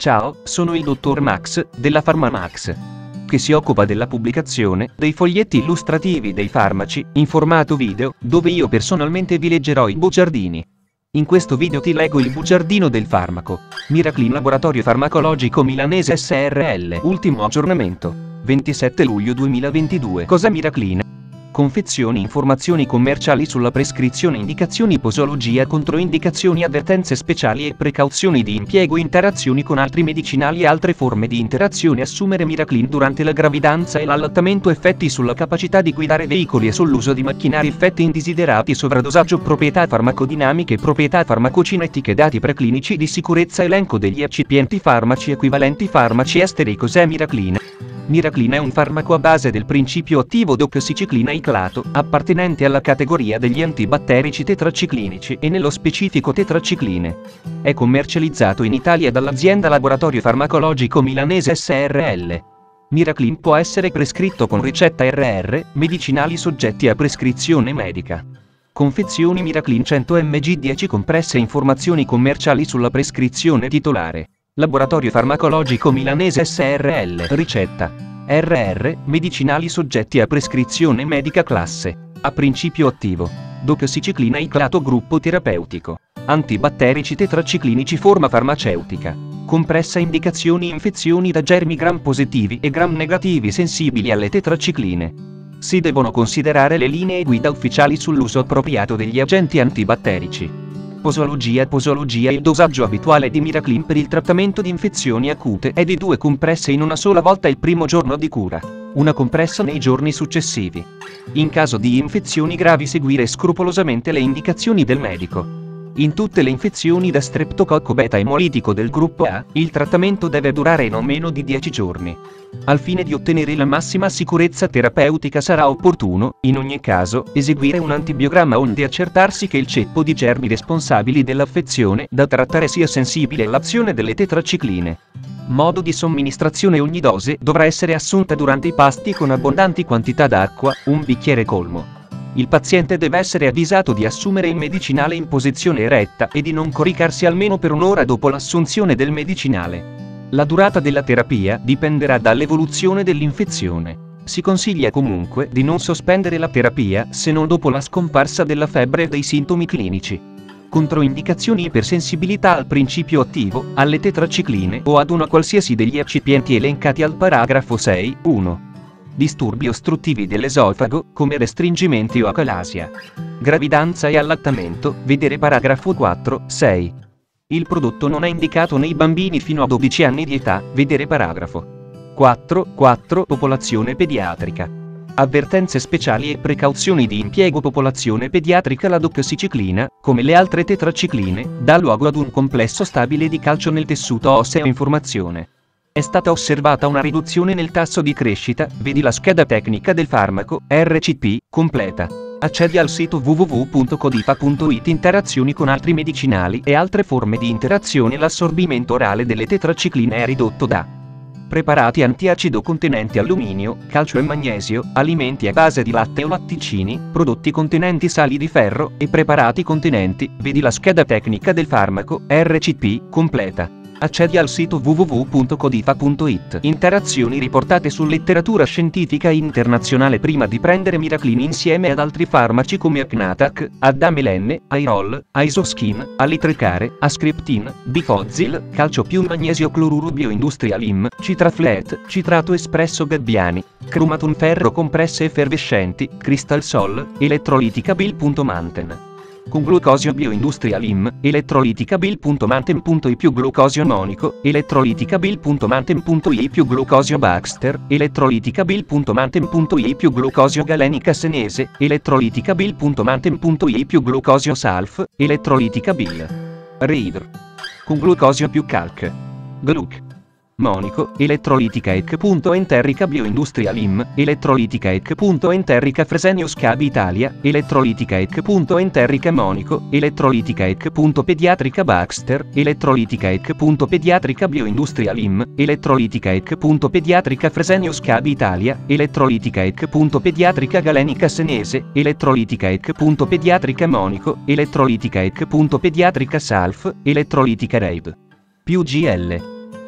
Ciao, sono il dottor Max, della PharmaMax, che si occupa della pubblicazione dei foglietti illustrativi dei farmaci, in formato video, dove io personalmente vi leggerò i bugiardini. In questo video ti leggo il bugiardino del farmaco. Miraclin Laboratorio Farmacologico Milanese SRL. Ultimo aggiornamento. 27 luglio 2022. Cos'è Miraclin? Confezioni, informazioni commerciali sulla prescrizione, indicazioni, posologia, controindicazioni, avvertenze speciali e precauzioni di impiego, interazioni con altri medicinali e altre forme di interazione. Assumere Miraclin durante la gravidanza e l'allattamento, effetti sulla capacità di guidare veicoli e sull'uso di macchinari, effetti indesiderati, sovradosaggio, proprietà farmacodinamiche, proprietà farmacocinetiche, dati preclinici di sicurezza, elenco degli eccipienti, farmaci equivalenti, farmaci esteri. Cos'è Miraclin? Miraclin è un farmaco a base del principio attivo doxiciclina iclato, appartenente alla categoria degli antibatterici tetraciclinici e nello specifico tetracicline. È commercializzato in Italia dall'azienda Laboratorio Farmacologico Milanese SRL. Miraclin può essere prescritto con ricetta RR, medicinali soggetti a prescrizione medica. Confezioni Miraclin 100 mg 10 compresse. Informazioni commerciali sulla prescrizione titolare. Laboratorio Farmacologico Milanese SRL. Ricetta RR, medicinali soggetti a prescrizione medica classe A. Principio attivo doxiciclina iclato. Gruppo terapeutico antibatterici tetraciclinici. Forma farmaceutica compressa. Indicazioni: infezioni da germi gram positivi e gram negativi sensibili alle tetracicline. Si devono considerare le linee guida ufficiali sull'uso appropriato degli agenti antibatterici. Posologia. Il dosaggio abituale di Miraclin per il trattamento di infezioni acute è di 2 compresse in una sola volta il primo giorno di cura, una compressa nei giorni successivi. In caso di infezioni gravi seguire scrupolosamente le indicazioni del medico. In tutte le infezioni da streptococco beta emolitico del gruppo A, il trattamento deve durare non meno di 10 giorni. Al fine di ottenere la massima sicurezza terapeutica sarà opportuno, in ogni caso, eseguire un antibiogramma onde accertarsi che il ceppo di germi responsabili dell'affezione da trattare sia sensibile all'azione delle tetracicline. Modo di somministrazione: ogni dose dovrà essere assunta durante i pasti con abbondanti quantità d'acqua, un bicchiere colmo. Il paziente deve essere avvisato di assumere il medicinale in posizione eretta e di non coricarsi almeno per un'ora dopo l'assunzione del medicinale. La durata della terapia dipenderà dall'evoluzione dell'infezione. Si consiglia comunque di non sospendere la terapia se non dopo la scomparsa della febbre e dei sintomi clinici. Controindicazioni: ipersensibilità al principio attivo, alle tetracicline o ad una qualsiasi degli eccipienti elencati al paragrafo 6.1. Disturbi ostruttivi dell'esofago, come restringimenti o acalasia. Gravidanza e allattamento, vedere paragrafo 4.6. Il prodotto non è indicato nei bambini fino a 12 anni di età, vedere paragrafo 4.4. Popolazione pediatrica. Avvertenze speciali e precauzioni di impiego. Popolazione pediatrica: la doxiciclina, come le altre tetracicline, dà luogo ad un complesso stabile di calcio nel tessuto osseo. Informazione: è stata osservata una riduzione nel tasso di crescita, vedi la scheda tecnica del farmaco, RCP, completa. Accedi al sito www.codifa.it. Interazioni con altri medicinali e altre forme di interazione. L'assorbimento orale delle tetracicline è ridotto da preparati antiacido contenenti alluminio, calcio e magnesio, alimenti a base di latte o latticini, prodotti contenenti sali di ferro e preparati contenenti, vedi la scheda tecnica del farmaco, RCP, completa. Accedi al sito www.codifa.it. Interazioni riportate su letteratura scientifica internazionale. Prima di prendere Miraclin insieme ad altri farmaci come Acnatac, Adamelenne, Airol, Isoskin, Alitrecare, Ascriptin, Bifozil, calcio più magnesio cloruro, Bioindustrial IM, Citraflet, citrato espresso Gabbiani, Chromaton ferro compresse effervescenti, Crystal Sol, elettrolitica Bil.Manten. Con glucosio Bioindustrial IM, elettrolitica Bil.Manten.I più glucosio monico, elettrolitica Bil.Manten.I più glucosio Baxter, elettrolitica Bil.Manten.I più glucosio galenica senese, elettrolitica Bil.Manten.I più glucosio Salf, elettrolitica Bil. Reidr. Con glucosio più calc. Gluc. Monico, elettrolitica EC.Enterrica Bioindustrial IM, elettrolitica EC.Enterrica Fresenius Cavi Italia, elettrolitica EC.Enterrica Monico, elettrolitica EC.Pediatrica Baxter, elettrolitica EC.Pediatrica Bioindustrial IM, elettrolitica EC.Pediatrica Fresenius Cavi Italia, elettrolitica EC.Pediatrica Galenica Senese, elettrolitica EC.Pediatrica Monico, elettrolitica EC.Pediatrica Salf, elettrolitica Reib. Più GL.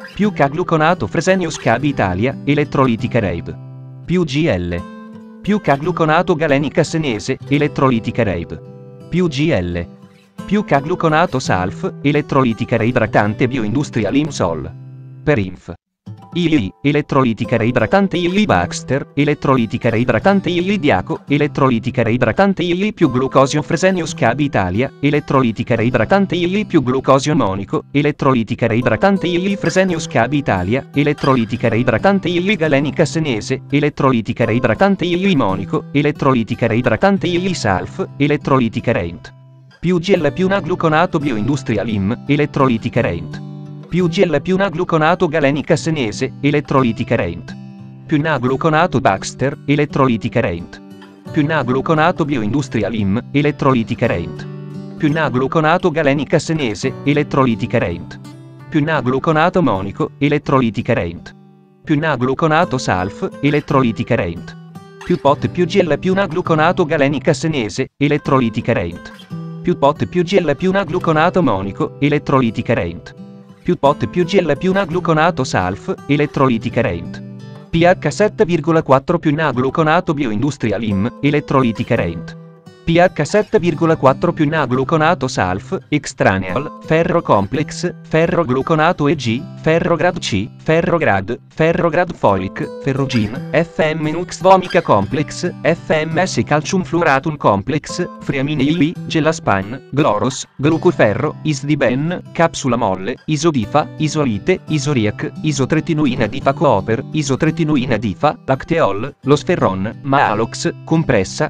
Più K-gluconato Fresenius Kabi Italia, elettrolitica Reib. Più GL. Più K-gluconato Galenica Senese, elettrolitica Reib. Più GL. Più K-gluconato Salf, elettrolitica reidratante bioindustrial Imsol. Per Inf. II, elettrolitica reidratante II Baxter, elettrolitica reidratante II Diaco, elettrolitica reidratante II più glucosio Fresenius Kabi Italia, elettrolitica reidratante II più glucosio Monico, elettrolitica reidratante II Fresenius Kabi Italia, elettrolitica reidratante II Galenica Senese, elettrolitica reidratante II Monico, elettrolitica reidratante II Salf, elettrolitica Reint. Più GL più N-gluconato bioindustrial IM, elettrolitica Reint. Più GL più N-gluconato Galenica Senese, elettrolitica Reint. Più N-gluconato Baxter, elettrolitica Reint. Più N-gluconato bioindustrial IM, elettrolitica Reint. Più N-gluconato Galenica Senese, elettrolitica Reint. Più N-gluconato Monico, elettrolitica Reint. Più N-gluconato Salf, elettrolitica Reint. Più POT più GL più N-gluconato Galenica Senese, elettrolitica Reint. Più POT più GL più N-gluconato Monico, elettrolitica Reint. Più POT più GL più N-gluconato Salf, elettrolitica Reint. pH 7,4 più N-gluconato bioindustrial IM, elettrolitica Reint. pH 7,4 più N-gluconato Salf, extraneal, ferro complex, ferro gluconato EG, ferro grad C, ferro grad folic, ferrogin, FM Nux vomica complex, FMS calcium fluoratum complex, friamine IV, gelaspan, gloros, glucoferro, isdiben, capsula molle, isodifa, isolite, isoriac, isotretinoina difa cooper, isotretinoina difa, lacteol, losferron, maalox, compressa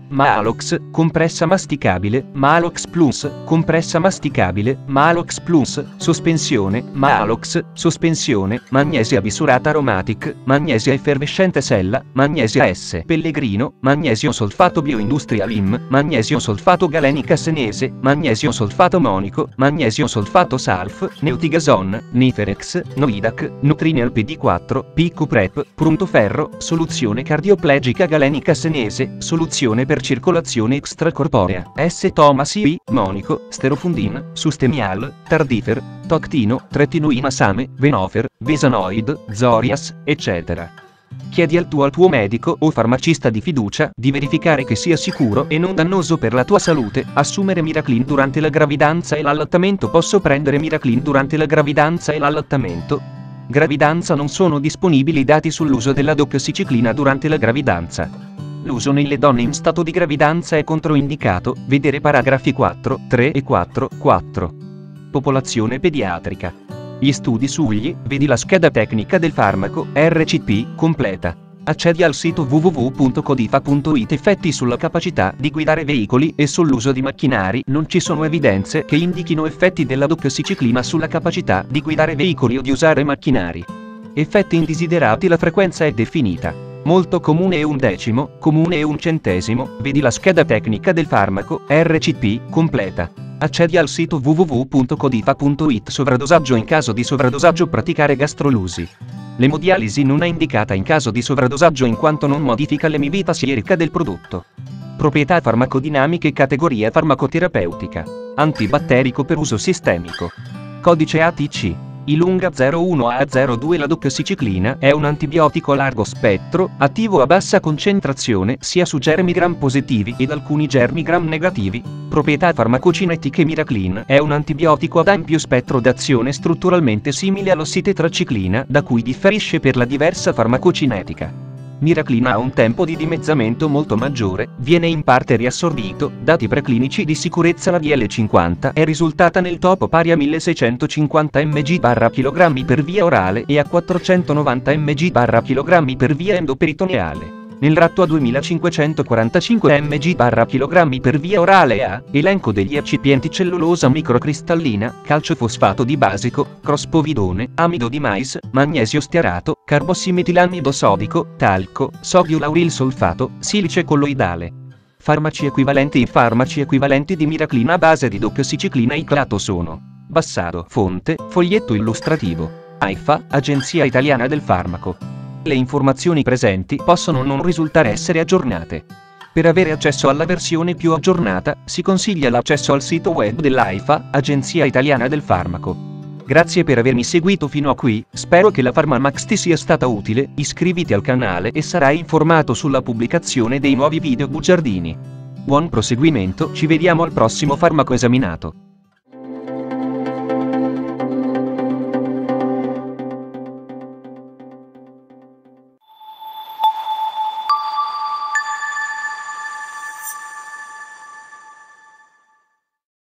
masticabile, Maalox Plus, compressa masticabile, Maalox Plus, sospensione, Maalox, sospensione, magnesia bisurata aromatic, magnesia effervescente sella, magnesia S. Pellegrino, magnesio solfato bioindustrial IM, magnesio solfato galenica senese, magnesio solfato monico, magnesio solfato salf, neutigason, Niferex, Noidac, Nutrineal PD4, Picco Prep, Pruntoferro, soluzione cardioplegica galenica senese, soluzione per circolazione extracorporea, S. Thomas IV, Monico, Sterofundin, Sustemial, Tardifer, Toctino, Tretinoina Same, Venofer, Vesanoid, Zorias, eccetera. Chiedi al tuo medico o farmacista di fiducia di verificare che sia sicuro e non dannoso per la tua salute assumere Miraclean durante la gravidanza e l'allattamento. Posso prendere Miraclean durante la gravidanza e l'allattamento? Gravidanza. Non sono disponibili dati sull'uso della doxyciclina durante la gravidanza. L'uso nelle donne in stato di gravidanza è controindicato, vedere paragrafi 4, 3 e 4, 4. Popolazione pediatrica. Gli studi sugli, vedi la scheda tecnica del farmaco, RCP, completa. Accedi al sito www.codifa.it. Effetti sulla capacità di guidare veicoli e sull'uso di macchinari. Non ci sono evidenze che indichino effetti della doxyciclina sulla capacità di guidare veicoli o di usare macchinari. Effetti indesiderati. La frequenza è definita. Molto comune e 1/10, comune e 1/100, vedi la scheda tecnica del farmaco, RCP, completa. Accedi al sito www.codifa.it. Sovradosaggio. In caso di sovradosaggio praticare gastrolusi. L'emodialisi non è indicata in caso di sovradosaggio in quanto non modifica l'emivita sierica del prodotto. Proprietà farmacodinamiche. Categoria farmacoterapeutica. Antibatterico per uso sistemico. Codice ATC. Ilunga 01A02. La doxyciclina è un antibiotico a largo spettro, attivo a bassa concentrazione sia su germi gram positivi ed alcuni germi gram negativi. Proprietà farmacocinetiche. Miraclean è un antibiotico ad ampio spettro d'azione strutturalmente simile all'ossitetraciclina, da cui differisce per la diversa farmacocinetica. Miraclean ha un tempo di dimezzamento molto maggiore, viene in parte riassorbito, dati preclinici di sicurezza. La DL50 è risultata nel topo pari a 1650 mg/kg per via orale e a 490 mg/kg per via endoperitoneale. Nel ratto a 2545 mg/kg per via orale. A elenco degli eccipienti: cellulosa microcristallina, calciofosfato di basico, crospovidone, amido di mais, magnesio stearato, carbossimetilamido sodico, talco, sodio lauril solfato, silice colloidale. Farmaci equivalenti. I farmaci equivalenti di Miraclean a base di doxyciclina iclato sono: Bassado. Fonte, foglietto illustrativo. AIFA, Agenzia Italiana del Farmaco. Le informazioni presenti possono non risultare essere aggiornate. Per avere accesso alla versione più aggiornata, si consiglia l'accesso al sito web dell'AIFA, Agenzia Italiana del Farmaco. Grazie per avermi seguito fino a qui, spero che la Pharmamax ti sia stata utile, iscriviti al canale e sarai informato sulla pubblicazione dei nuovi video bugiardini. Buon proseguimento, ci vediamo al prossimo farmaco esaminato.